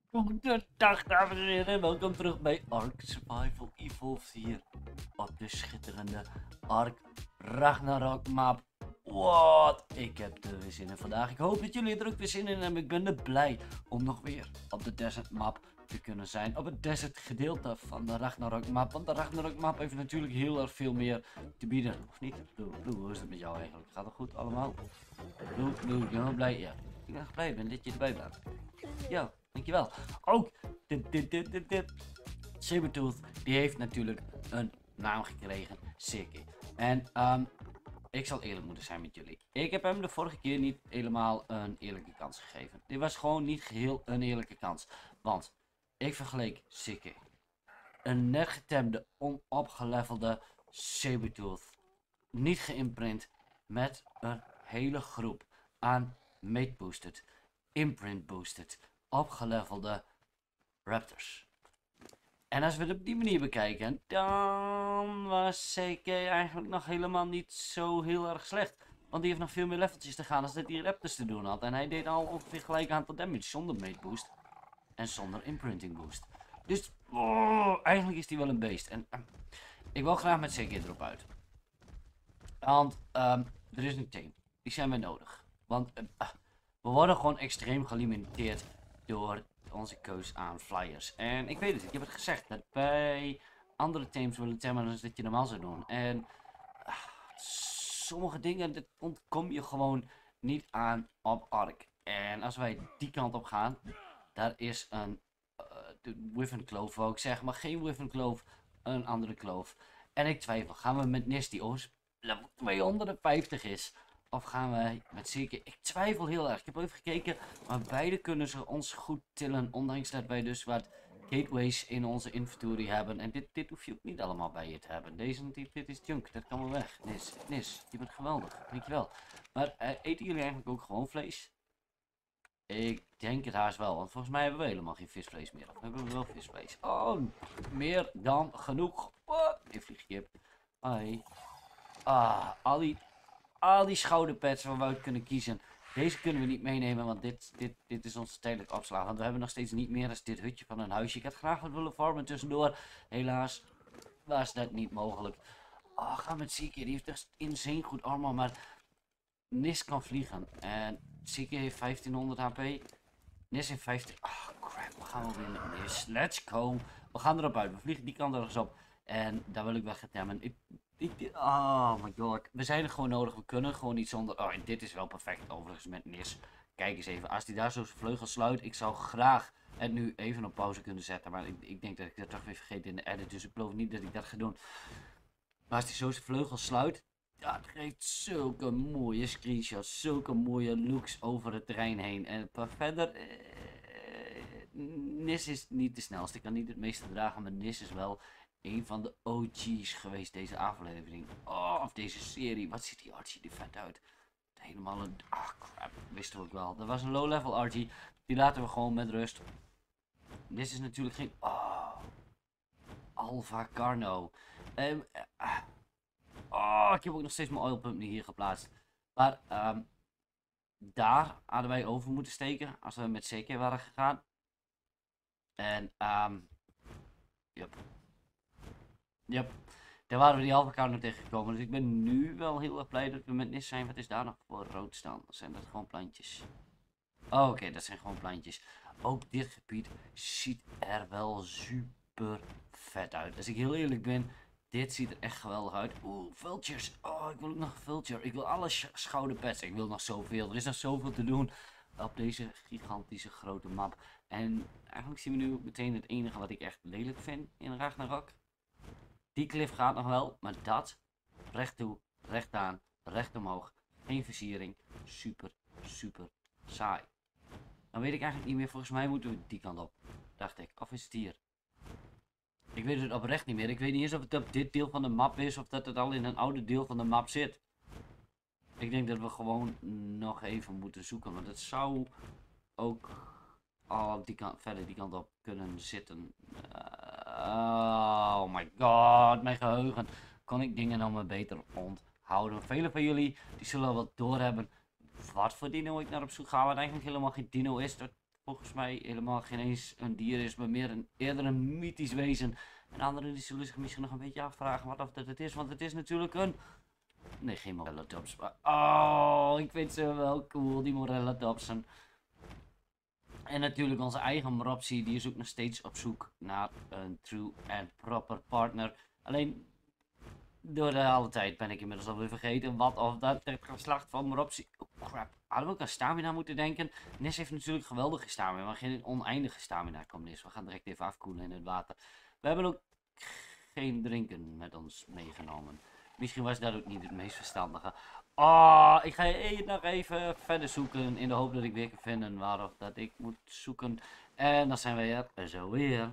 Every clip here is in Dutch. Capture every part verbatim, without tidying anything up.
Goedendag dames en heren en welkom terug bij Ark Survival Evolved hier op de schitterende Ark Ragnarok map. Wat? Ik heb er weer zin in vandaag. Ik hoop dat jullie er ook weer zin in hebben. Ik ben er blij om nog weer op de desert map te kunnen zijn. Op het desert gedeelte van de Ragnarok map. Want de Ragnarok map heeft natuurlijk heel erg veel meer te bieden. Of niet? Blue, Blue, hoe is het met jou eigenlijk? Gaat het goed allemaal? Blue, Blue, ik ben wel blij. Ja, ik ben echt blij ben dat je erbij bent. Ja, dankjewel. Ook dit, dit, dit, dit, dit. Sabertooth, die heeft natuurlijk een naam gekregen. Siki. En um, ik zal eerlijk moeten zijn met jullie. Ik heb hem de vorige keer niet helemaal een eerlijke kans gegeven. Dit was gewoon niet geheel een eerlijke kans. Want ik vergeleek Siki, een net getemde, onopgelevelde Sabertooth, niet geïmprint, met een hele groep aan mate boosted, imprint boosted, opgelevelde raptors. En als we het op die manier bekijken, dan was C K eigenlijk nog helemaal niet zo heel erg slecht. Want die heeft nog veel meer leveltjes te gaan als dat die raptors te doen had. En hij deed al ongeveer gelijk aantal damage zonder mate boost. En zonder imprinting boost. Dus oh, eigenlijk is hij wel een beest. En uh, ik wil graag met C K erop uit. Want um, er is een team. Die zijn we nodig. Want uh, uh, we worden gewoon extreem gelimiteerd door onze keus aan flyers. En ik weet het, ik heb het gezegd, dat bij andere teams willen temmen dan dat je normaal zou doen. En uh, sommige dingen, dat ontkom je gewoon niet aan op Ark. En als wij die kant op gaan, daar is een uh, de Wyvern kloof, wou ik zeggen, maar geen Wyvern kloof, een andere kloof. En ik twijfel, gaan we met Nis die oost level tweehonderdvijftig is? Of gaan we met zeker... Ik twijfel heel erg. Ik heb even gekeken. Maar beide kunnen ze ons goed tillen. Ondanks dat wij dus wat gateways in onze inventory hebben. En dit, dit hoef je ook niet allemaal bij je te hebben. Deze, dit, dit is junk. Dat kan wel weg. Nis, Nis, je bent geweldig. Dankjewel. Maar uh, eten jullie eigenlijk ook gewoon vlees? Ik denk het haast wel. Want volgens mij hebben we helemaal geen visvlees meer. Of hebben we wel visvlees? Oh, meer dan genoeg. Oh, een vliegje. Hoi. Ah, al die... Al die schouderpads waar we uit kunnen kiezen. Deze kunnen we niet meenemen, want dit, dit, dit is onze tijdelijke opslag. Want we hebben nog steeds niet meer dan dit hutje van een huisje. Ik had graag wat willen farmen tussendoor. Helaas was dat niet mogelijk. Oh, ga met Zeke. Die heeft echt insane goed armor, maar Nis kan vliegen. En Zeke heeft vijftienhonderd H P. Nis heeft vijftien... Oh crap, we gaan wel weer met Nis. Let's go. We gaan erop uit. We vliegen die kant ergens op. En daar wil ik weg getemmen. Ik... Ik, oh my god, we zijn er gewoon nodig, we kunnen gewoon niet zonder... Oh, en dit is wel perfect overigens met Nis. Kijk eens even, als hij daar zo zijn vleugels sluit, ik zou graag het nu even op pauze kunnen zetten. Maar ik, ik denk dat ik dat toch weer vergeet in de edit, dus ik geloof niet dat ik dat ga doen. Maar als hij zo zijn vleugels sluit, dat geeft zulke mooie screenshots, zulke mooie looks over het terrein heen. En verder, eh, Nis is niet de snelste, ik kan niet het meeste dragen, maar Nis is wel... een van de O G's geweest deze aflevering. Oh, of deze serie. Wat ziet die Archie er vet uit. Helemaal een... Ah, crap. Wisten we ook wel. Dat was een low level Archie. Die laten we gewoon met rust. Dit is natuurlijk geen... Oh. Alpha Carno. Um, uh, oh, ik heb ook nog steeds mijn oil pump niet hier geplaatst. Maar, um, daar hadden wij over moeten steken. Als we met C K waren gegaan. En, um... Yep. Yep, daar waren we die halve kaart nog tegengekomen. Dus ik ben nu wel heel erg blij dat we met Nis zijn. Wat is daar nog voor rood staan? Zijn dat gewoon plantjes? Oh, oké, okay, dat zijn gewoon plantjes. Ook dit gebied ziet er wel super vet uit. Als ik heel eerlijk ben, dit ziet er echt geweldig uit. Oeh, vultures. Oh, ik wil ook nog een vulture. Ik wil alle sch schouderpads. Ik wil nog zoveel. Er is nog zoveel te doen op deze gigantische grote map. En eigenlijk zien we nu ook meteen het enige wat ik echt lelijk vind in Ragnarok. Die cliff gaat nog wel, maar dat, recht toe, recht aan, recht omhoog, geen versiering, super, super saai. Dan weet ik eigenlijk niet meer, volgens mij moeten we die kant op, dacht ik, of is het hier? Ik weet het oprecht niet meer, ik weet niet eens of het op dit deel van de map is, of dat het al in een oude deel van de map zit. Ik denk dat we gewoon nog even moeten zoeken, want het zou ook al die kant, verder die kant op kunnen zitten. Uh, oh my god, mijn geheugen. Kon ik dingen nou maar beter onthouden. Velen van jullie die zullen wel doorhebben wat voor dino ik naar op zoek ga. Wat eigenlijk helemaal geen dino is. Dat volgens mij helemaal geen eens een dier is, maar meer een, eerder een mythisch wezen. En anderen die zullen zich misschien nog een beetje afvragen wat of dat het is, want het is natuurlijk een... Nee, geen Morellatops, maar... Oh, ik vind ze wel cool, die Morellatopsen. En natuurlijk onze eigen Moropsie, die is ook nog steeds op zoek naar een true and proper partner. Alleen... Door de hele tijd ben ik inmiddels alweer vergeten wat of dat het geslacht van Moropsie... Oh crap, hadden we ook aan stamina moeten denken. Nis heeft natuurlijk geweldige stamina, maar geen oneindige stamina komt Nis. We gaan direct even afkoelen in het water. We hebben ook geen drinken met ons meegenomen. Misschien was dat ook niet het meest verstandige. Oh, ik ga hier nog even verder zoeken in de hoop dat ik weer kan vinden waarop dat ik moet zoeken. En dan zijn we er zo weer.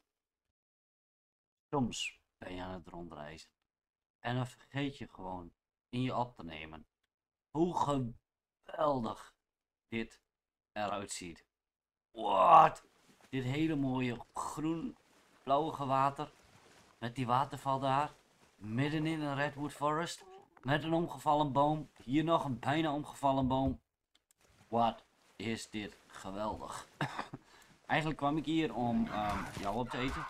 Soms ben je aan het rondreizen. En dan vergeet je gewoon in je op te nemen hoe geweldig dit eruit ziet. Wat? Dit hele mooie groen-blauwige water. Met die waterval daar. Midden in een redwood forest. Met een omgevallen boom. Hier nog een bijna omgevallen boom. Wat is dit geweldig. Eigenlijk kwam ik hier om um, jou op te eten.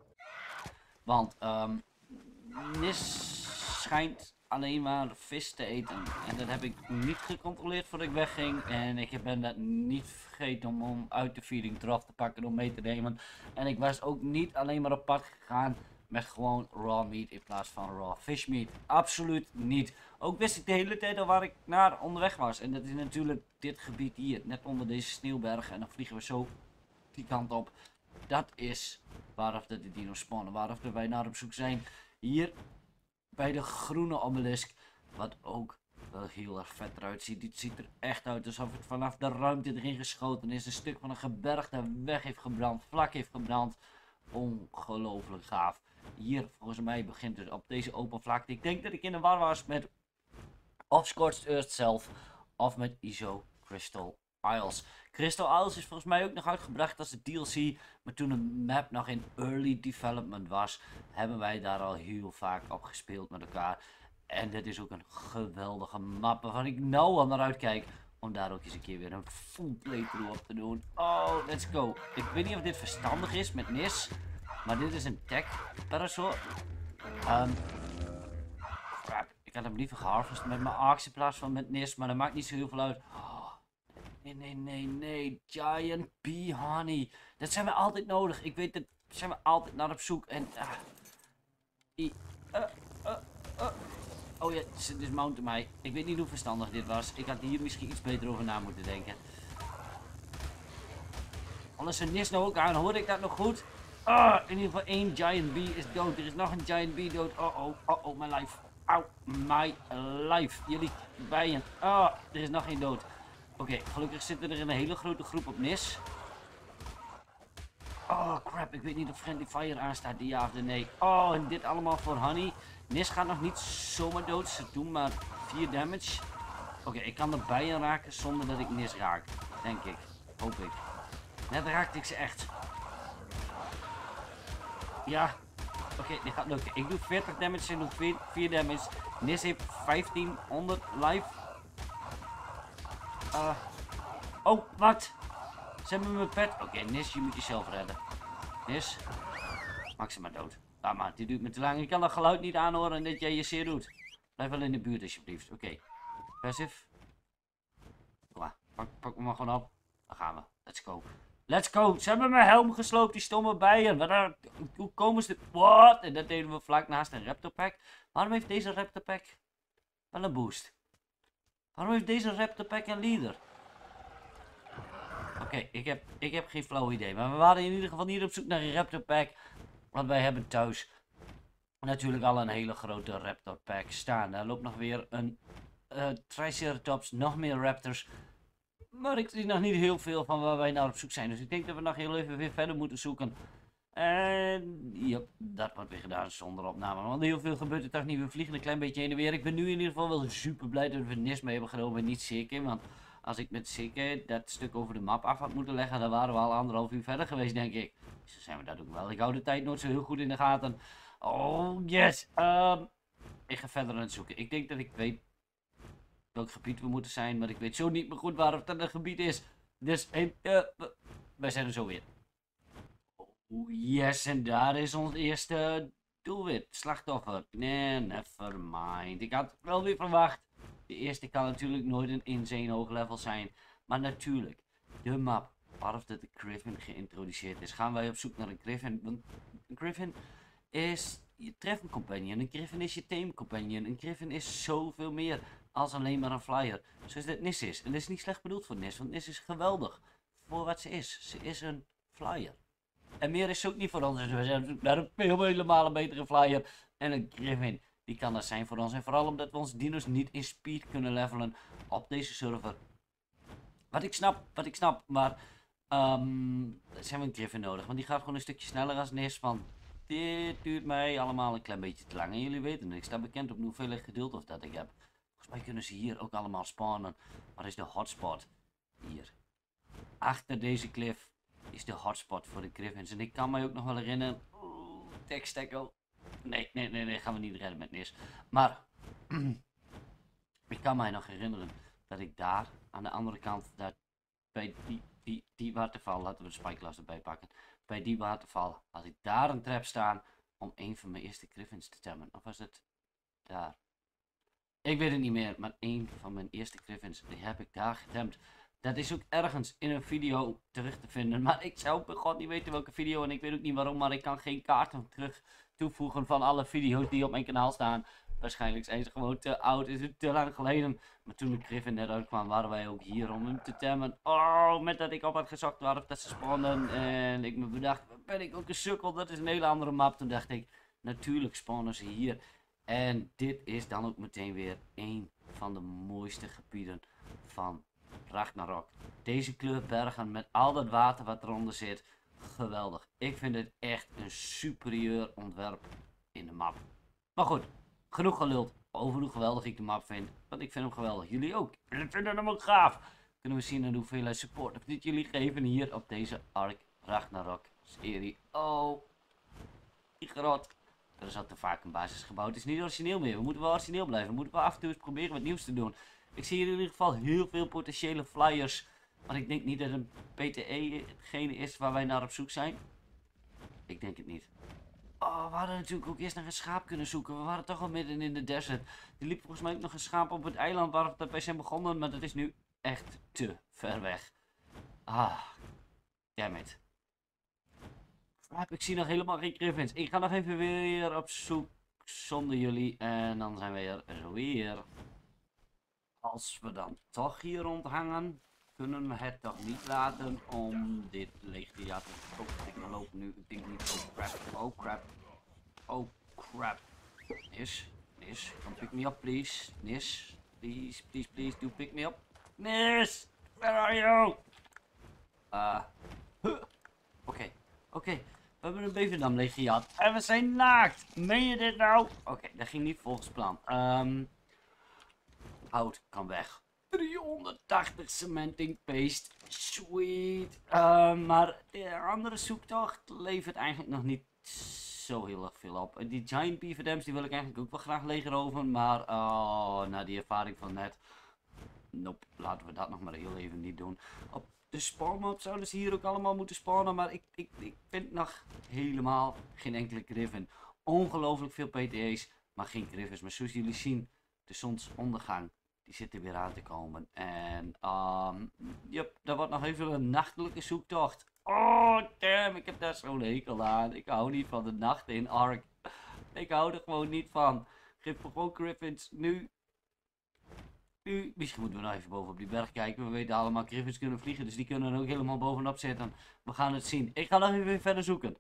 Want um, Nis schijnt alleen maar vis te eten. En dat heb ik niet gecontroleerd voordat ik wegging. En ik ben dat niet vergeten om, om uit de feeding eraf te pakken om mee te nemen. En ik was ook niet alleen maar op pad gegaan met gewoon raw meat in plaats van raw fish meat. Absoluut niet. Ook wist ik de hele tijd al waar ik naar onderweg was. En dat is natuurlijk dit gebied hier. Net onder deze sneeuwbergen. En dan vliegen we zo die kant op. Dat is waarop de dino's spawnen. Waarop wij naar op zoek zijn. Hier bij de groene obelisk. Wat ook wel heel erg vet eruit ziet. Dit ziet er echt uit alsof het vanaf de ruimte erin geschoten is. Een stuk van een gebergte weg heeft gebrand. Vlak heeft gebrand. Ongelooflijk gaaf. Hier volgens mij begint het op deze open vlakte. Ik denk dat ik in de war was met of Scorched Earth zelf. Of met Iso Crystal Isles. Crystal Isles is volgens mij ook nog uitgebracht als de D L C. Maar toen de map nog in early development was, hebben wij daar al heel vaak op gespeeld met elkaar. En dit is ook een geweldige map waarvan ik nou al naar uitkijk. Om daar ook eens een keer weer een full playthrough op te doen. Oh, let's go. Ik weet niet of dit verstandig is met Nis. Maar dit is een tech parasol. Um, crap. Ik had hem liever geharvest met mijn axe in plaats van met Nis. Maar dat maakt niet zo heel veel uit. Oh, nee, nee, nee, nee. Giant bee honey. Dat zijn we altijd nodig. Ik weet dat zijn we altijd naar op zoek. En... Uh, uh, uh, uh. Oh ja, ze dismounten mij. Ik weet niet hoe verstandig dit was. Ik had hier misschien iets beter over na moeten denken. Anders een Nis nou ook aan. Hoorde ik dat nog goed? Ah, in ieder geval één giant bee is dood. Er is nog een giant bee dood. Oh oh, oh oh, mijn lijf. Auw, my life. Jullie bijen. Ah, er is nog geen dood. Oké, okay, gelukkig zitten er een hele grote groep op Nis. Oh crap, ik weet niet of Friendly Fire aanstaat, die ja of de nee. Oh, en dit allemaal voor Honey. Nis gaat nog niet zomaar dood, ze doen maar vier damage. Oké, okay, ik kan de bijen raken zonder dat ik Nis raak. Denk ik, hoop ik. Net raakte ik ze echt. Ja, oké, okay, dit gaat lukken. Ik doe veertig damage, ze doet vier damage. Nis heeft vijftienhonderd life. Uh, oh, wat? Ze hebben mijn pet. Oké, okay, Nis, je moet jezelf redden. Nis, maak ze maar dood. Laat maar, die duurt me te lang. Ik kan dat geluid niet aanhoren dat jij je zeer doet. Blijf wel in de buurt alsjeblieft. Oké, okay. Passive. Kom maar, pak, pak me maar gewoon op. Dan gaan we. Let's go. Let's go. Ze hebben mijn helm gesloopt, die stomme bijen. Wat, hoe komen ze? Wat? En dat deden we vlak naast een Raptor Pack. Waarom heeft deze Raptor Pack wel een boost? Waarom heeft deze Raptor Pack een leader? Oké, okay, ik, heb, ik heb geen flauw idee. Maar we waren in ieder geval niet op zoek naar een Raptor Pack. Want wij hebben thuis natuurlijk al een hele grote Raptor Pack staan. Daar loopt nog weer een uh, Triceratops, nog meer Raptors. Maar ik zie nog niet heel veel van waar wij naar op zoek zijn. Dus ik denk dat we nog heel even weer verder moeten zoeken. En ja, dat wordt weer gedaan zonder opname. Want heel veel gebeurt er toch niet. We vliegen een klein beetje heen en weer. Ik ben nu in ieder geval wel super blij dat we Nis mee hebben genomen en niet zeker. Want als ik met zeker dat stuk over de map af had moeten leggen, dan waren we al anderhalf uur verder geweest, denk ik. Dus zijn we dat ook wel. Ik hou de tijd nooit zo heel goed in de gaten. Oh, yes. Um, ik ga verder aan het zoeken. Ik denk dat ik weet welk gebied we moeten zijn, maar ik weet zo niet meer goed waar het een gebied is. Dus, uh, wij zijn er zo weer. Oh yes, en daar is ons eerste doelwit. Slachtoffer. Nee, never mind. Ik had het wel weer verwacht. De eerste kan natuurlijk nooit een insane hoog level zijn. Maar natuurlijk, de map waarop de Griffin geïntroduceerd is, gaan wij op zoek naar een Griffin. Want een Griffin is je treffing companion. Een Griffin is je tame companion. Een Griffin is zoveel meer als alleen maar een flyer. Zoals dit Nis is. En dat is niet slecht bedoeld voor Nis, want Nis is geweldig voor wat ze is. Ze is een flyer. En meer is ze ook niet voor ons. Dus we zijn op zoek naar een veel helemaal een betere flyer. En een Griffin. Die kan dat zijn voor ons. En vooral omdat we ons dino's niet in speed kunnen levelen op deze server. Wat ik snap, wat ik snap. Maar um, zijn we een Griffin nodig. Want die gaat gewoon een stukje sneller als Nis. Want dit duurt mij allemaal een klein beetje te lang. En jullie weten het. Ik sta bekend op hoeveel geduld of dat ik heb. Volgens mij kunnen ze hier ook allemaal spawnen. Waar is de hotspot? Hier. Achter deze cliff is de hotspot voor de Griffins. En ik kan mij ook nog wel herinneren. Oeh, tekst-tackle. Nee, nee, nee, nee, gaan we niet redden met Nis. Maar ik kan mij nog herinneren dat ik daar aan de andere kant, dat bij die, die, die waterval, laten we de spyglass erbij pakken. Bij die waterval had ik daar een trap staan om een van mijn eerste Griffins te temmen. Of was het daar? Ik weet het niet meer, maar een van mijn eerste Griffins, die heb ik daar getemd. Dat is ook ergens in een video terug te vinden. Maar ik zou bij god niet weten welke video. En ik weet ook niet waarom. Maar ik kan geen kaarten terug toevoegen van alle video's die op mijn kanaal staan. Waarschijnlijk zijn ze gewoon te oud. Is het te lang geleden. Maar toen de Griffin net uitkwam waren wij ook hier om hem te temmen. Oh, met dat ik op had gezocht waarop dat ze spawnen. En ik me bedacht, ben ik ook een sukkel. Dat is een hele andere map. Toen dacht ik, natuurlijk spawnen ze hier. En dit is dan ook meteen weer een van de mooiste gebieden van Ragnarok. Deze kleur bergen met al dat water wat eronder zit. Geweldig. Ik vind het echt een superieur ontwerp in de map. Maar goed, genoeg geluld over hoe geweldig ik de map vind. Want ik vind hem geweldig. Jullie ook. Jullie vinden hem ook gaaf. Kunnen we zien aan hoeveelheid support of dit jullie geven hier op deze Ark Ragnarok serie. Oh, die grot. Er is al te vaak een basis gebouwd. Het is niet origineel meer. We moeten wel origineel blijven. We moeten wel af en toe eens proberen wat nieuws te doen. Ik zie hier in ieder geval heel veel potentiële flyers. Maar ik denk niet dat een P T E hetgene is waar wij naar op zoek zijn. Ik denk het niet. Oh, we hadden natuurlijk ook eerst naar een schaap kunnen zoeken. We waren toch al midden in de desert. Er liep volgens mij ook nog een schaap op het eiland waar we bij zijn begonnen. Maar dat is nu echt te ver weg. Ah, damn it. Ik zie nog helemaal geen Griffins. Ik ga nog even weer op zoek zonder jullie. En dan zijn we er weer. Als we dan toch hier rondhangen, kunnen we het toch niet laten om dit leeg te jatten. Oh, ik loop nu. Ik denk niet. Oh crap. Oh crap. Oh crap. Nis. Nis. Come pick me up please. Nis. Please, please, please do pick me up. Nis! Where are you? Uh. Huh. Oké. Okay. Oké. Okay. We hebben een beverdam leeg gejat. En we zijn naakt. Meen je dit nou? Oké, okay, dat ging niet volgens plan. Um, hout kan weg. driehonderdtachtig cementing paste. Sweet. Uh, maar de andere zoektocht levert eigenlijk nog niet zo heel erg veel op. Die giant beaver dams die wil ik eigenlijk ook wel graag legeroven. Maar oh, na die ervaring van net. Nope, laten we dat nog maar heel even niet doen. Op de spawnmap zouden ze hier ook allemaal moeten spawnen. Maar ik, ik, ik vind nog helemaal geen enkele Griffin. Ongelooflijk veel P T E's, maar geen Griffins. Maar zoals jullie zien, de zonsondergang, die zit er weer aan te komen. En um, yep, dat wordt nog even een nachtelijke zoektocht. Oh damn, ik heb daar zo'n hekel aan. Ik hou niet van de nacht in Ark. Ik hou er gewoon niet van. Geef me gewoon Griffins nu. Nu, misschien moeten we nog even boven op die berg kijken. We weten allemaal, Griffins kunnen vliegen, dus die kunnen er ook helemaal bovenop zitten. We gaan het zien. Ik ga nog even verder zoeken.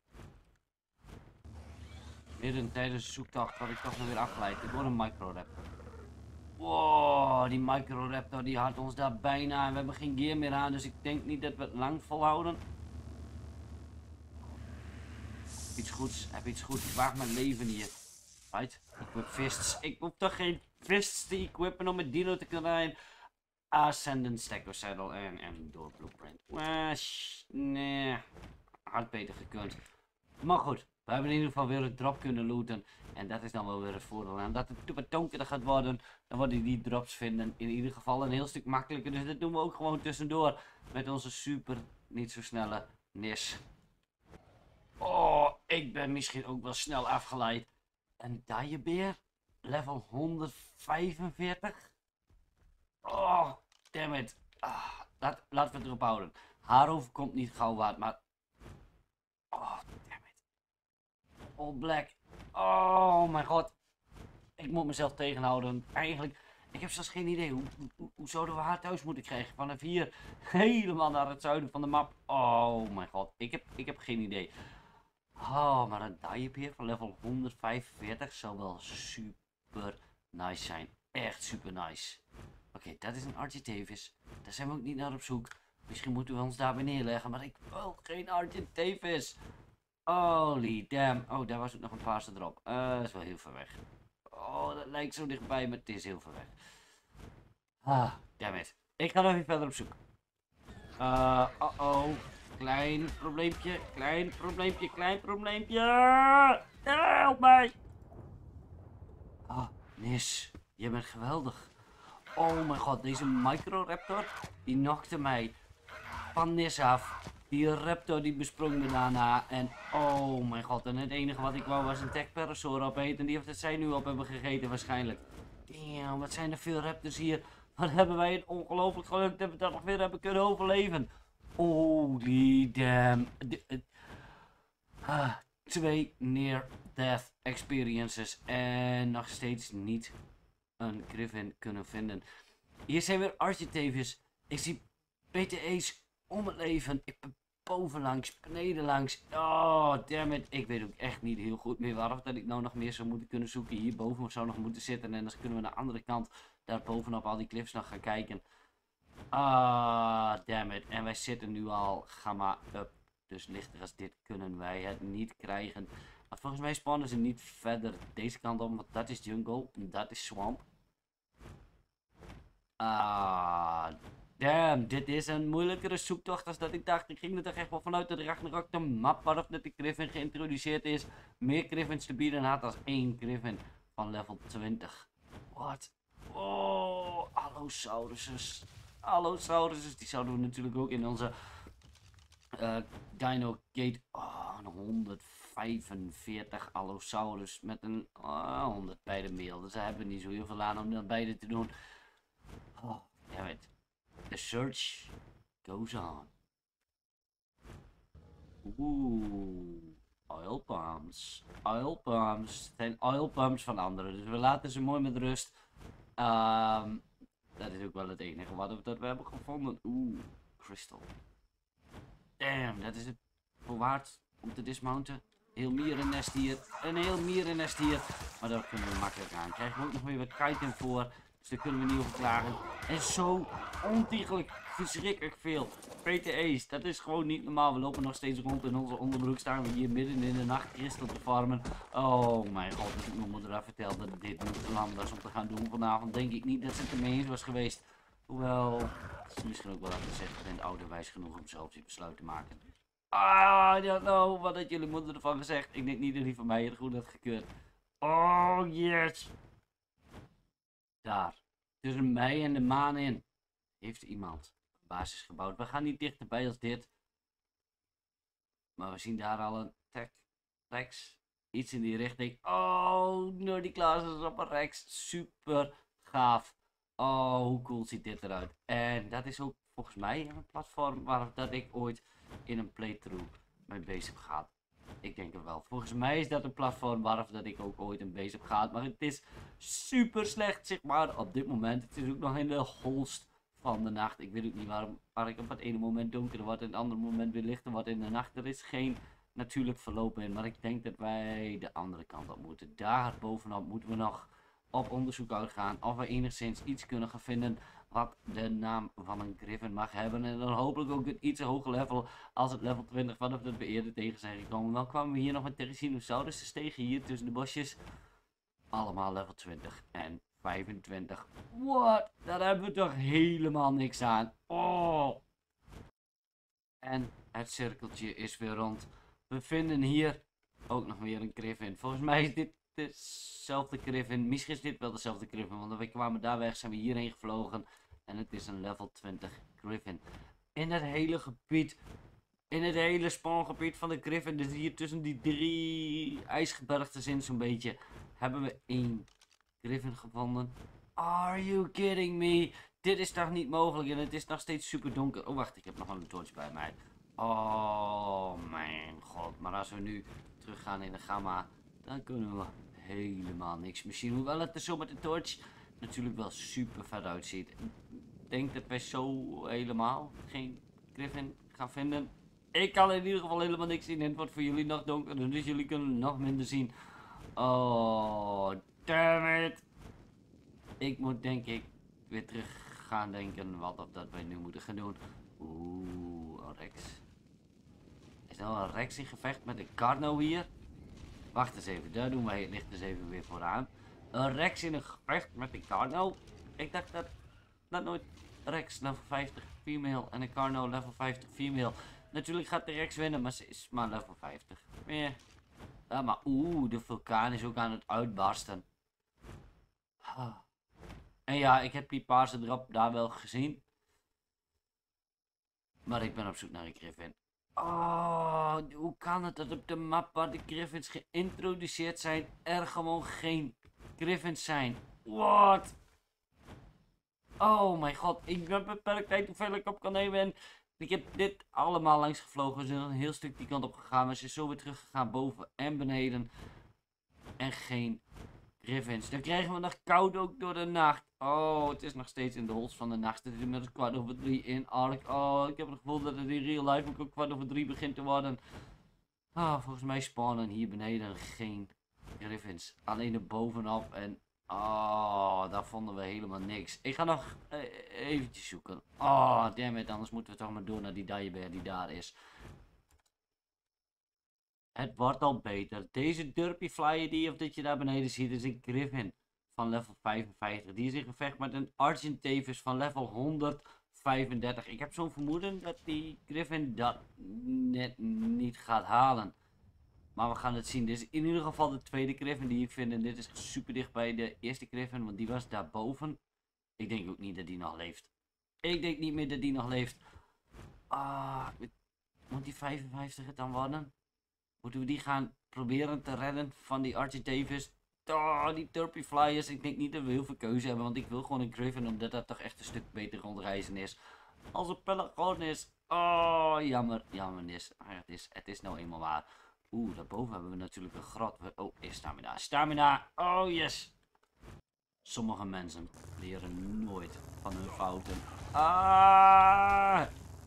Midden tijdens de zoektocht word ik toch nog weer afgeleid. Ik word een microraptor. Wow, die microraptor die had ons daar bijna. En we hebben geen gear meer aan, dus ik denk niet dat we het lang volhouden. Iets goeds, heb iets goeds. Ik waag mijn leven hier. Right? Ik heb fists. Ik hoef toch geen fists te equippen om met dino te kunnen. Ascendant, Stacko Saddle en, en door Blueprint. Uh, nee, had beter gekund. Maar goed, we hebben in ieder geval weer een drop kunnen looten. En dat is dan wel weer het voordeel. En dat het wat donkerder gaat worden, dan worden die drops vinden in ieder geval een heel stuk makkelijker. Dus dat doen we ook gewoon tussendoor met onze super niet zo snelle Nis. Oh, ik ben misschien ook wel snel afgeleid. Een Dijebeer, level honderdvijfenveertig. Oh, damn it. Ah, laat, laten we het erop houden. Haarover komt niet gauw waard, maar... Oh, damn it. All Black. Oh, mijn god. Ik moet mezelf tegenhouden. Eigenlijk, ik heb zelfs geen idee. Hoe, hoe, hoe zouden we haar thuis moeten krijgen? Vanaf hier helemaal naar het zuiden van de map. Oh, mijn god. Ik heb, ik heb geen idee. Oh, maar een Dijebeer van level honderdvijfenveertig zou wel super nice zijn. Echt super nice. Oké, okay, dat is een Archie Davis. Daar zijn we ook niet naar op zoek. Misschien moeten we ons daarbij neerleggen, maar ik wil geen Archie Davis. Holy damn. Oh, daar was ook nog een paarse drop. Uh, dat is wel heel ver weg. Oh, dat lijkt zo dichtbij, maar het is heel ver weg. Ah, damn it. Ik ga nog even verder op zoek. Uh, uh oh. Klein probleempje, klein probleempje, klein probleempje. Help mij. Ah, Nis. Je bent geweldig. Oh mijn god, deze Microraptor, die knockte mij van Nis af. Die raptor die besprong me daarna. En oh mijn god, en het enige wat ik wou was een Tekpterosaur opeten. En die heeft het zij nu op hebben gegeten waarschijnlijk. Damn, wat zijn er veel raptors hier. Wat hebben wij een ongelooflijk geluk dat we dat nog weer hebben kunnen overleven. Holy damn. De, uh, ah, twee near-death experiences. En nog steeds niet een Griffin kunnen vinden. Hier zijn weer Archie Davis. Ik zie P T E's om het leven. Ik ben bovenlangs, beneden langs. Oh, damn it. Ik weet ook echt niet heel goed meer waarom dat ik nou nog meer zou moeten kunnen zoeken. Hierboven zou nog moeten zitten. En dan kunnen we naar de andere kant, daar bovenop al die cliffs nog gaan kijken. Ah, damn it. En wij zitten nu al gamma up. Dus lichter als dit kunnen wij het niet krijgen. Maar volgens mij spannen ze niet verder deze kant op. Want dat is jungle. En dat is swamp. Ah, damn. Dit is een moeilijkere zoektocht als dat ik dacht. Ik ging er toch echt wel vanuit dat Ragnarok de map waarop dat de Griffin geïntroduceerd is, meer Griffins te bieden had als één Griffin van level twintig. Wat? Oh, Allosaurus. Allosaurus, die zouden we natuurlijk ook in onze uh, Dino Gate. Oh, een honderdvijfenveertig Allosaurus met een uh, honderd bij de mail. Dus daar hebben we niet zo heel veel aan om dat beide te doen. Oh, damn it. The search goes on. Oeh, oil palms. Oil palms. Het zijn oil palms van anderen, dus we laten ze mooi met rust. Um, dat is ook wel het enige wat we, dat we hebben gevonden. Oeh, crystal. Damn, dat is het voor waard om te dismounten. Heel mierennest hier. Een heel mierennest hier. Maar daar kunnen we makkelijk aan. Krijgen we ook nog weer wat kiten voor. Dus daar kunnen we niet over klagen. En zo ontiegelijk verschrikkelijk veel P T E's. Dat is gewoon niet normaal. We lopen nog steeds rond in onze onderbroek. Staan we hier midden in de nacht crystal te farmen. Oh mijn god, dat ik mijn moeder had verteld dat dit niet plan was om te gaan doen vanavond. Denk ik niet dat ze het ermee eens was geweest. Hoewel, het is misschien ook wel aan gezegd. Ik ben ouderwijs genoeg om zelf die besluit te maken. Ah, I don't know. Wat had jullie moeder ervan gezegd? Ik denk niet dat die van mij het goed had gekeurd. Oh, yes. Daar. Tussen mij en de maan in. Heeft iemand een basis gebouwd. We gaan niet dichterbij als dit. Maar we zien daar al een tech Rex. Iets in die richting. Oh, Nerdy Classes op een Rex. Super gaaf. Oh, hoe cool ziet dit eruit. En dat is ook volgens mij een platform waar dat ik ooit in een playthrough mee bezig ga. Ik denk het wel. Volgens mij is dat een platform waar dat ik ook ooit in bezig ga. Maar het is super slecht zichtbaar op dit moment. Het is ook nog in de holst van de nacht. Ik weet ook niet waarom waar ik op het ene moment donker wordt en het andere moment weer lichter wordt in de nacht. Er is geen natuurlijk verloop in. Maar ik denk dat wij de andere kant op moeten. Daar bovenop moeten we nog op onderzoek uitgaan. Of we enigszins iets kunnen gaan vinden wat de naam van een Griffin mag hebben. En dan hopelijk ook een iets hoger level als het level twintig vanaf dat we eerder tegen zijn gekomen. Dan kwamen we hier nog met Therizinosaurus tegen hier tussen de bosjes. Allemaal level twintig en vijfentwintig. What? Daar hebben we toch helemaal niks aan. Oh. En het cirkeltje is weer rond. We vinden hier ook nog weer een Griffin. Volgens mij is dit dezelfde Griffin. Misschien is dit wel dezelfde Griffin. Want we kwamen daar weg, zijn we hierheen gevlogen. En het is een level twintig Griffin. in het hele gebied, in het hele spawngebied van de Griffin, dus hier tussen die drie ijsgebergtes in zo'n beetje, hebben we één Griffin gevonden. Are you kidding me? Dit is toch niet mogelijk en het is nog steeds super donker. Oh wacht, ik heb nog een torch bij mij. Oh mijn god, maar als we nu teruggaan in de gamma, dan kunnen we helemaal niks meer zien. Hoewel het er zo met de torch natuurlijk wel super vet uitziet. Ik denk dat wij zo helemaal geen Griffin gaan vinden. Ik kan in ieder geval helemaal niks zien en het wordt voor jullie nog donkerder, dus jullie kunnen nog minder zien. Oh, damn it. Ik moet denk ik weer terug gaan denken wat of dat wij nu moeten gaan doen. Oeh, een Rex. Is nou een Rex in gevecht met een Carno hier? Wacht eens even, daar doen wij het licht eens even weer vooraan. Een Rex in een gevecht met een Carno? Ik dacht dat dat nooit Rex level vijftig female en een Carno level vijftig female. Natuurlijk gaat de Rex winnen, maar ze is maar level vijftig. Ja. Ja, maar oeh, de vulkaan is ook aan het uitbarsten. Ah. En ja, ik heb die paarse drop daar wel gezien. Maar ik ben op zoek naar een Griffin. Oh, hoe kan het dat op de map waar de Griffins geïntroduceerd zijn, er gewoon geen Griffins zijn? What? Oh mijn god, ik ben beperkt tijd hoeveel ik op kan nemen en ik heb dit allemaal langs gevlogen. We zijn een heel stuk die kant op gegaan, we zijn zo weer teruggegaan boven en beneden. En geen Griffins. Dan krijgen we nog koud ook door de nacht. Oh, het is nog steeds in de hols van de nacht. Het is inmiddels kwart over drie in Ark. Oh, ik heb het gevoel dat het in real life ook kwart over drie begint te worden. Ah, volgens mij spawnen hier beneden geen Griffins. Alleen er bovenop en... Oh, daar vonden we helemaal niks. Ik ga nog uh, eventjes zoeken. Oh, damn it. Anders moeten we toch maar door naar die Diabear die daar is. Het wordt al beter. Deze Derpy Flyer die of dat je daar beneden ziet is een Griffin van level vijfenvijftig. Die is in gevecht met een Argentavis van level honderdvijfendertig. Ik heb zo'n vermoeden dat die Griffin dat net niet gaat halen. Maar we gaan het zien. Dit is in ieder geval de tweede Griffin die ik vind. En dit is super dicht bij de eerste Griffin, want die was daarboven. Ik denk ook niet dat die nog leeft. Ik denk niet meer dat die nog leeft. Ah, moet die vijfenvijftig het dan worden? Moeten we die gaan proberen te redden van die Argentavis? Oh, die Derpy Flyers. Ik denk niet dat we heel veel keuze hebben, want ik wil gewoon een Griffin, omdat dat toch echt een stuk beter rondreizen is. Als een Pelargon is. Oh, jammer. Jammer is. Maar het is, het is nou eenmaal waar. Oeh, daarboven hebben we natuurlijk een grot. Oh, is stamina. Stamina. Oh, yes. Sommige mensen leren nooit van hun fouten. Ah.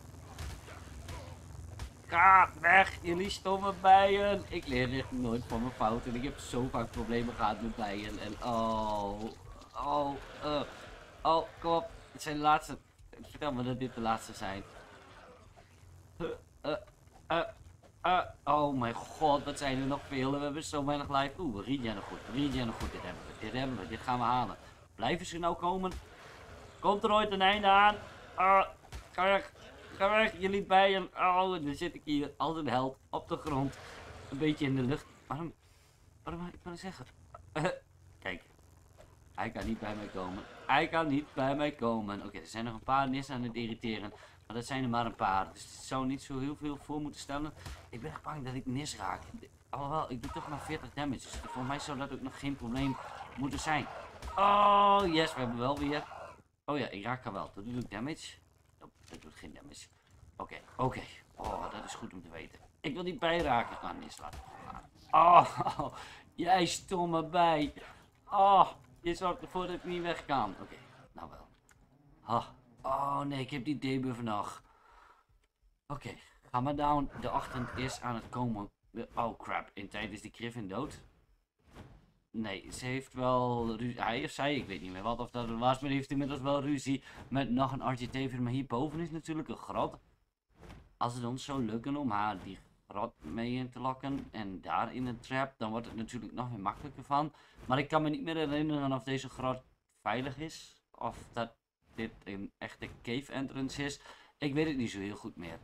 Ga weg, jullie stomme bijen. Ik leer echt nooit van mijn fouten. Ik heb zo vaak problemen gehad met bijen. En oh, oh, uh, oh, kom op. Het zijn de laatste. Vertel me dat dit de laatste zijn. Uh, uh, uh, uh, oh mijn god, wat zijn er nog veel. We hebben zo weinig life. Oeh, we regen goed. We regen goed. Dit hebben we. Dit hebben we. Dit gaan we halen. Blijven ze nou komen? Komt er ooit een einde aan? Uh, ga weg. Ga weg, jullie bijen. Oh, dan zit ik hier als een held op de grond. Een beetje in de lucht. Waarom? Waarom ik kan zeggen? Uh, kijk. Hij kan niet bij mij komen. Hij kan niet bij mij komen. Oké, okay, er zijn nog een paar nis aan het irriteren. Maar dat zijn er maar een paar. Dus het zou niet zo heel veel voor moeten stellen. Ik ben echt bang dat ik nis raak. Alhoewel, ik doe toch nog veertig damage. Dus voor mij zou dat ook nog geen probleem moeten zijn. Oh, yes, we hebben wel weer. Oh ja, ik raak er wel. Dat doet ook damage. Oh, dat doet geen damage. Oké, okay, oké. Okay. Oh, dat is goed om te weten. Ik wil niet bijraken. Ah, nis laten gaan. Oh, oh, jij stomme bij. Oh, je zorgt ervoor dat ik niet weg kan. Oké, okay, nou wel. Oh, oh nee, ik heb die debuff nog. Oké, okay, ga maar down. De ochtend is aan het komen. Oh crap, in tijd is die Griffin dood. Nee, ze heeft wel ruzie. Hij of zij, ik weet niet meer wat of dat het was, maar die heeft inmiddels wel ruzie met nog een Argentavis. Maar hierboven is natuurlijk een grot. Als het ons zou lukken om haar die grot mee in te lokken en daar in een trap, dan wordt het natuurlijk nog weer makkelijker van. Maar ik kan me niet meer herinneren of deze grot veilig is. Of dat dit een echte cave entrance is. Ik weet het niet zo heel goed meer.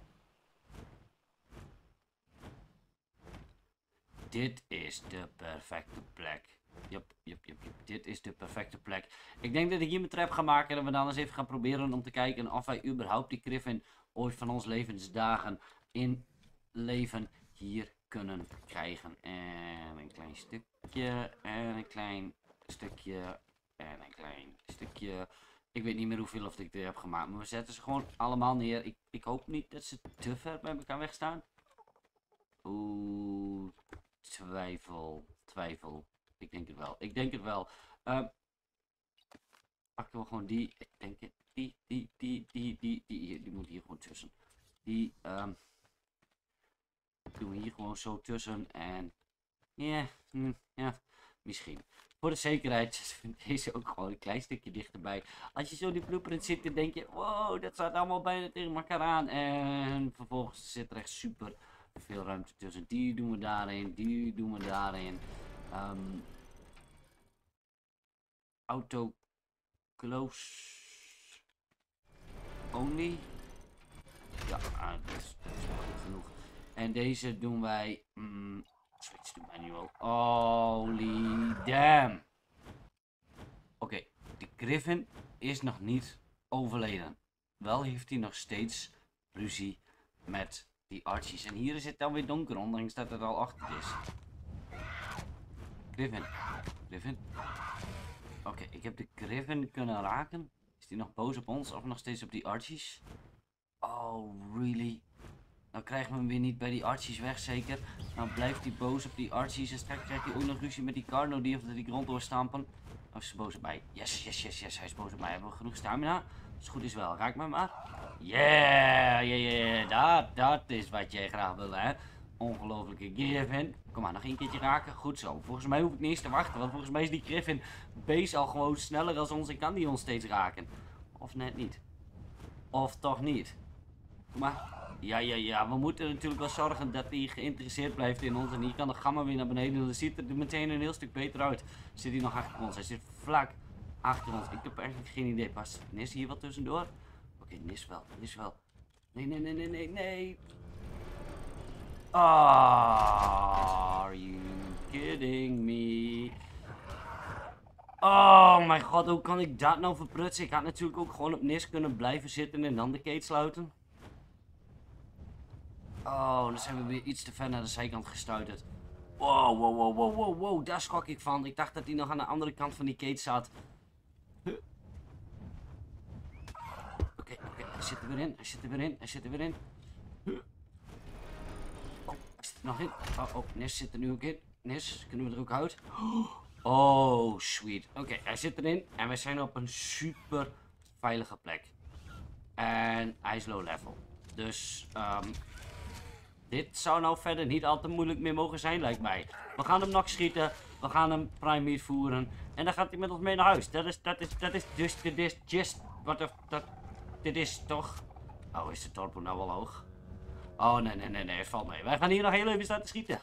Dit is de perfecte plek. Yep, yep, yep, yep. Dit is de perfecte plek. Ik denk dat ik hier mijn trap ga maken en dat we dan eens even gaan proberen om te kijken of wij überhaupt die griffin ooit van ons levensdagen in leven hier kunnen krijgen. En een klein stukje, en een klein stukje, en een klein stukje. Ik weet niet meer hoeveel of ik er heb gemaakt, maar we zetten ze gewoon allemaal neer. Ik, ik hoop niet dat ze te ver bij elkaar wegstaan. Oeh, twijfel, twijfel. Ik denk het wel. Ik denk het wel. Uh, pakken we gewoon die. Ik denk het. Die, die, die, die, die, die. Hier, die moet hier gewoon tussen. Die um, doen we hier gewoon zo tussen. En ja, yeah, mm, ja, misschien. Voor de zekerheid vind ik deze ook gewoon een klein stukje dichterbij. Als je zo die blueprint ziet, dan denk je, wow, dat staat allemaal bijna tegen elkaar aan. En vervolgens zit er echt super veel ruimte tussen. Die doen we daarin, die doen we daarin. Um, auto close only. Ja, uh, dat, is, dat is wel goed genoeg. En deze doen wij. Mm, switch to manual. Holy damn. Oké, okay, de Griffin is nog niet overleden. Wel heeft hij nog steeds ruzie met die Archies. En hier is het dan weer donker, ondanks dat het al achter is. Griffin. Griffin. Oké, okay, ik heb de Griffin kunnen raken. Is die nog boos op ons of nog steeds op die Archies? Oh, really? Nou krijgen we hem weer niet bij die Archies weg, zeker. Nou blijft hij boos op die Archies. En straks krijgt hij ook nog ruzie met die Carno die of die grond doorstampen. Oh, is boos op mij. Yes, yes, yes, yes. Hij is boos op mij. Hebben we genoeg stamina? Als het goed is wel. Raak me maar. Yeah, yeah, yeah. Dat, dat is wat jij graag wil, hè. Ongelofelijke Griffin. Kom maar, nog één keertje raken. Goed zo. Volgens mij hoef ik niet eens te wachten. Want volgens mij is die Griffin base al gewoon sneller dan ons en kan die ons steeds raken. Of net niet. Of toch niet. Kom maar. Ja, ja, ja. We moeten natuurlijk wel zorgen dat hij geïnteresseerd blijft in ons. En hier kan de gamma weer naar beneden. Dan ziet het er meteen een heel stuk beter uit. Zit hij nog achter ons? Hij zit vlak achter ons. Ik heb eigenlijk geen idee. Past Nis hier wat tussendoor? Oké, okay, Nis wel. Nis wel. Nee, nee, nee, nee, nee, nee. Are you kidding me? Oh mijn god, hoe kan ik dat nou verprutsen? Ik had natuurlijk ook gewoon op Nis kunnen blijven zitten en dan de gate sluiten. Oh, dan zijn we weer iets te ver naar de zijkant gestuiterd. Wow, wow, wow, wow, wow, wow, daar schrok ik van. Ik dacht dat hij nog aan de andere kant van die gate zat. Oké, okay, oké, okay. Hij zit er weer in, hij zit er weer in, hij zit er weer in. Oh, hij zit er nog in. Oh, oh, Nis zit er nu ook in. Nis, kunnen we er ook uit? Oh, sweet. Oké, okay, hij zit erin en we zijn op een super veilige plek. En hij is low level. Dus, um, dit zou nou verder niet al te moeilijk meer mogen zijn, lijkt mij. We gaan hem nog schieten. We gaan hem prime meat voeren. En dan gaat hij met ons mee naar huis. Dat is, dat is, dat is, dus, dit is just, wat de, dat, dit is toch... Oh, is de torpo nou wel hoog? Oh, nee, nee, nee, nee, het valt mee. Wij gaan hier nog heel even staan te schieten.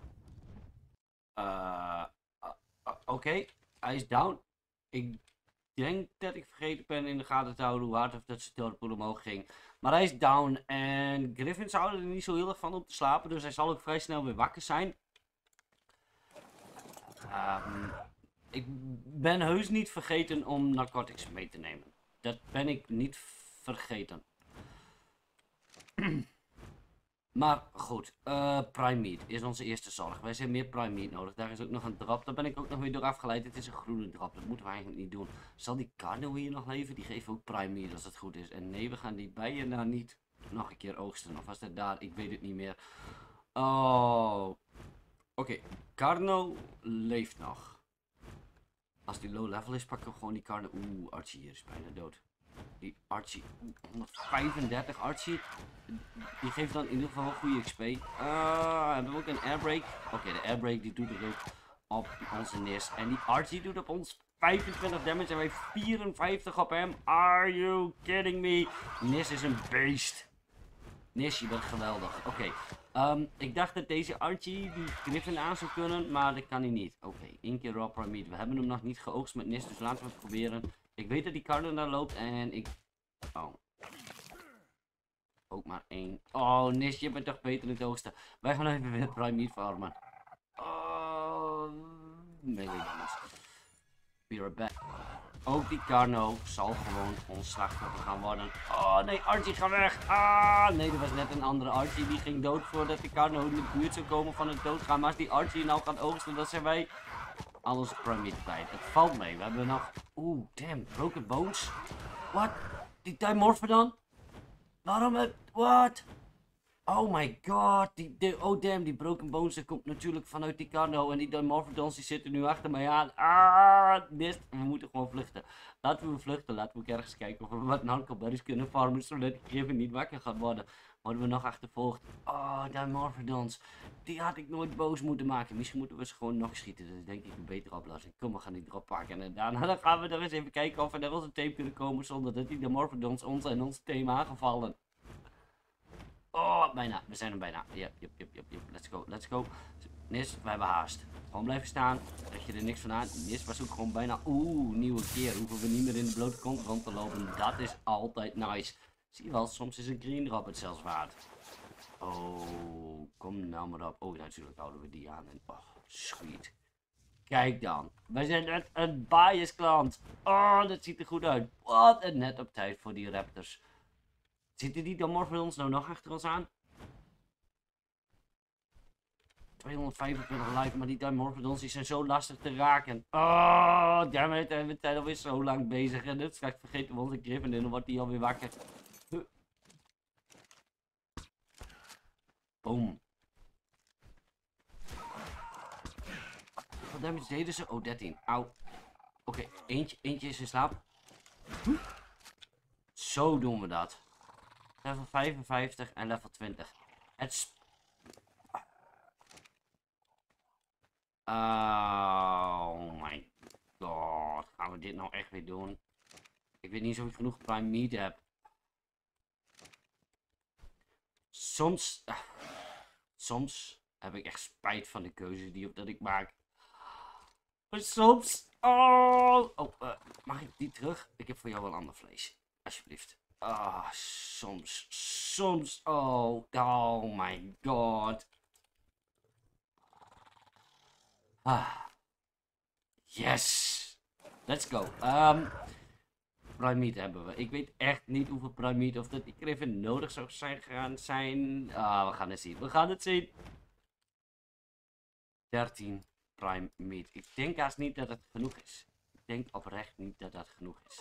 Uh, uh, uh, Oké, okay. Hij is down. Ik denk dat ik vergeten ben in de gaten te houden hoe hard of dat zijn torpo omhoog ging. Maar hij is down en Griffins houden er niet zo heel erg van om te slapen. Dus hij zal ook vrij snel weer wakker zijn. Um, ik ben heus niet vergeten om narcotics mee te nemen. Dat ben ik niet vergeten. Maar goed, uh, prime meat is onze eerste zorg. Wij zijn meer prime meat nodig. Daar is ook nog een drop. Daar ben ik ook nog weer door afgeleid. Het is een groene drop. Dat moeten we eigenlijk niet doen. Zal die Carno hier nog leven? Die geeft ook prime meat als het goed is. En nee, we gaan die bijen nou niet nog een keer oogsten. Of was dat daar? Ik weet het niet meer. Oh. Oké, okay. Carno leeft nog. Als die low level is, pakken we gewoon die Carno. Oeh, Archie hier is bijna dood. Die Archie, honderdvijfendertig Archie, die geeft dan in ieder geval een goede X P. Uh, hebben we ook een airbreak? Oké, okay, de airbreak die doet het ook op onze Nis. En die Archie doet op ons vijfentwintig damage en wij vierenvijftig op hem. Are you kidding me? Nis is een beest. Nis, je bent geweldig. Oké, okay. um, ik dacht dat deze Archie die Griffin aan zou kunnen, maar dat kan hij niet. Oké, okay. één keer raw prime meat. We hebben hem nog niet geoogst met Nis, dus laten we het proberen. Ik weet dat die Carno daar loopt en ik... Oh. Ook maar één. Oh, Nis, je bent toch beter in het oogsten. Wij gaan even weer prime meat farmen. Oh, melee damage. Be right back. Ook die Carno zal gewoon ons slachtoffer gaan worden. Oh nee, Archie ga weg. Ah nee, er was net een andere Archie die ging dood voordat de Carno in de buurt zou komen van het doodgaan. Maar als die Archie nou gaat oogsten, dan zijn wij alles Primate kwijt. Het valt mee. We hebben nog... Oeh, damn. Broken Bones. What? Die Dimorphodon? Waarom het... What? Oh my god. Die, die, oh damn, die Broken Bones dat komt natuurlijk vanuit die Carno. En die Dimorphodons die zitten nu achter mij aan. Ah, mist. We moeten gewoon vluchten. Laten we vluchten. Laten we ergens kijken of we wat Narcoberries kunnen farmen. Zodat die Griffin niet wakker gaat worden. Worden we nog achtervolgd. Oh, Dimorphodons. Die had ik nooit boos moeten maken. Misschien moeten we ze gewoon nog schieten. Dat is denk ik een betere oplossing. Kom, we gaan die erop pakken. En daarna dan gaan we er eens even kijken of we naar onze team kunnen komen. Zonder dat die Dimorphodons ons en ons team aangevallen. Oh, bijna. We zijn er bijna. Yep, yep, yep, yep, yep. Let's go, let's go. Nis, we hebben haast. Gewoon blijven staan. Krijg je er niks van aan. Nis was ook gewoon bijna... Oeh, nieuwe keer. Hoeven we niet meer in de blote kont rond te lopen. Dat is altijd nice. Zie je wel, soms is een green drop het zelfs waard. Oh, kom nou maar op. Oh, natuurlijk houden we die aan. En, oh, sweet. Kijk dan. Wij zijn net een bias klant. Oh, dat ziet er goed uit. Wat en net op tijd voor die raptors. Zitten die Dimorphodons nou nog achter ons aan? tweehonderdvijfentwintig live, maar die Dimorphodons die zijn zo lastig te raken. Oh, dammit, we zijn alweer zo lang bezig. En dit straks vergeten we onze Griffin en dan wordt die alweer wakker. Boom. Wat damage deden ze? Oh, dertien. Auw. Oké, okay, eentje, eentje is in slaap. Zo doen we dat. Level vijfenvijftig en level twintig. Het Oh my god. Gaan we dit nou echt weer doen? Ik weet niet of ik genoeg prime meat heb. Soms... Uh, soms heb ik echt spijt van de keuze die op dat ik maak. Maar soms... Oh, oh uh, mag ik die terug? Ik heb voor jou wel ander vlees. Alsjeblieft. Ah, soms, soms, oh, oh my god. Ah, yes. Let's go. Um, prime meat hebben we. Ik weet echt niet hoeveel prime meat of dat die Griffin nodig zou zijn gaan zijn. Ah, we gaan het zien. We gaan het zien. dertien prime meat. Ik denk haast niet dat het genoeg is. Ik denk oprecht niet dat dat genoeg is.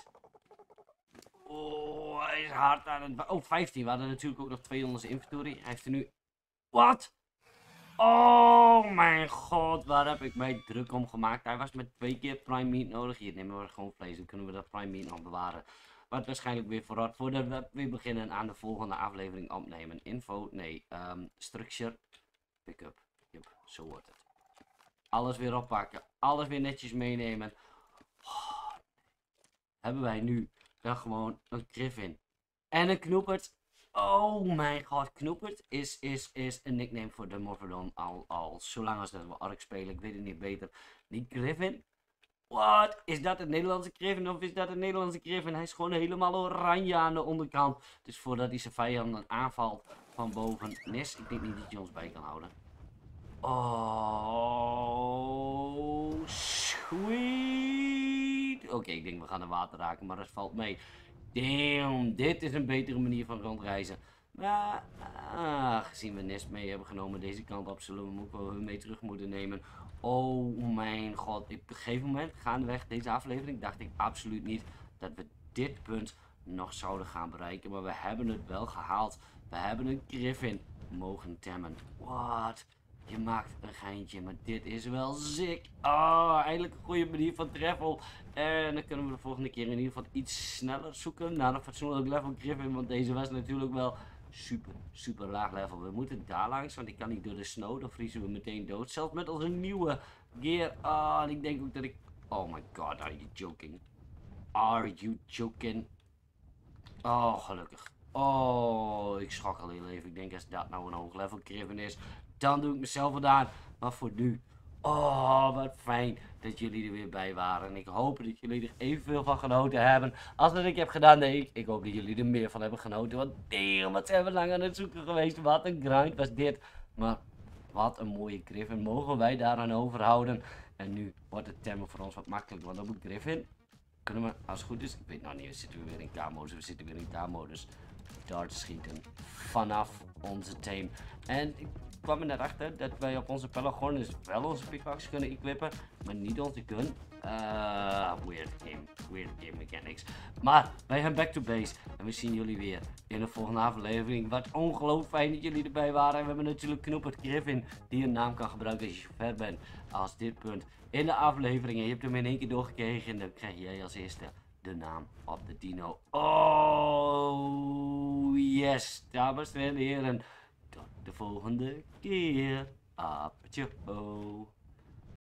Oh, hij is hard aan het... Oh, vijftien. We hadden natuurlijk ook nog twee onder zijn inventory. Hij heeft er nu... Wat? Oh mijn god, waar heb ik mij druk om gemaakt. Hij was met twee keer prime meat nodig. Hier nemen we gewoon vlees. Dan kunnen we dat prime meat nog bewaren. Wat waarschijnlijk weer vooruit voordat we weer beginnen aan de volgende aflevering opnemen. Info, nee. Um, structure. Pick-up. Yep, zo wordt het. Alles weer oppakken. Alles weer netjes meenemen. Oh, hebben wij nu... Dan gewoon een Griffin. En een Knoepert. Oh mijn god, Knoepert is, is, is een nickname voor de Morphodon al, al zolang als dat we Ark spelen. Ik weet het niet beter. Die Griffin. Wat? Is dat een Nederlandse Griffin of is dat een Nederlandse Griffin? Hij is gewoon helemaal oranje aan de onderkant. Dus voordat hij zijn vijanden aanvalt van boven. Nis, ik denk niet dat je ons bij kan houden. Oh, sweet. Oké, okay, ik denk we gaan de water raken, maar dat valt mee. Damn, dit is een betere manier van rondreizen. Maar, ah, gezien we Nest mee hebben genomen deze kant op, zullen we ook wel hun mee terug moeten nemen. Oh mijn god, op een gegeven moment, gaandeweg deze aflevering, dacht ik absoluut niet dat we dit punt nog zouden gaan bereiken. Maar we hebben het wel gehaald. We hebben een Griffin mogen temmen. Wat? Je maakt een geintje, maar dit is wel sick. Oh, eindelijk een goede manier van travel. En dan kunnen we de volgende keer in ieder geval iets sneller zoeken naar een fatsoenlijk level Griffin. Want deze was natuurlijk wel super, super laag level. We moeten daar langs, want ik kan niet door de snow. Dan vriezen we meteen dood. Zelfs met onze nieuwe gear. Oh, en ik denk ook dat ik... Oh my god, are you joking? Are you joking? Oh, gelukkig. Oh, ik schrok al heel even. Ik denk als dat nou een hoog level Griffin is, dan doe ik mezelf wat aan. Maar voor nu, oh wat fijn dat jullie er weer bij waren. En ik hoop dat jullie er evenveel van genoten hebben als dat ik heb gedaan. Nee, ik, ik hoop dat jullie er meer van hebben genoten. Want damn, wat zijn we lang aan het zoeken geweest. Wat een grind was dit. Maar wat een mooie Griffin. Mogen wij daaraan overhouden. En nu wordt het temmen voor ons wat makkelijker, want dan moet Griffin. Kunnen we, als het goed is, ik weet nog niet, we zitten we weer in K-modus, we zitten weer in K-modus. Darts schieten vanaf onze team. En ik kwam er net achter dat wij op onze Pelagornis wel onze pickaxe kunnen equippen, maar niet onze gun. Uh, weird game, weird game mechanics. Maar wij gaan back to base en we zien jullie weer in de volgende aflevering. Wat ongelooflijk fijn dat jullie erbij waren. En we hebben natuurlijk Knoepert Griffin die een naam kan gebruiken als je ver bent als dit punt in de aflevering. En je hebt hem in één keer doorgekregen en dan krijg jij als eerste de naam op de dino. Oh yes, dames en heren. Tot de volgende keer. Aptje.